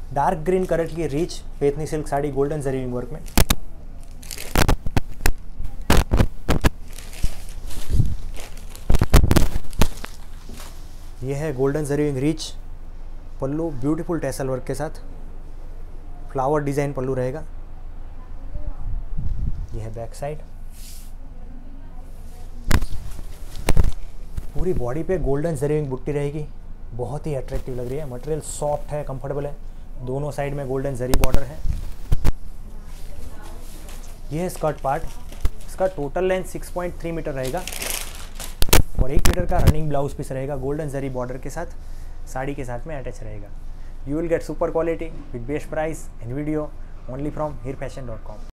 Dark green colour की rich Paithani silk sari golden zari work में। ये है golden zari rich pallu, beautiful tassel work के साथ फ्लावर डिजाइन पल्लू रहेगा। ये है बैक साइड। पूरी बॉडी पे गोल्डन जरी बुट्टी रहेगी, बहुत ही अट्रैक्टिव लग रही है। मटेरियल सॉफ्ट है, कंफर्टेबल है, दोनों साइड में गोल्डन जरी बॉर्डर है। ये है स्कर्ट पार्ट। इसका टोटल लेंथ 6.3 मीटर रहेगा और 1 मीटर का रनिंग ब्लाउज पीस रहेगा, गोल्डन जरी बॉर्डर के साथ साड़ी के साथ में अटैच रहेगा। You will get super quality with best price and video only from hirfashion.com।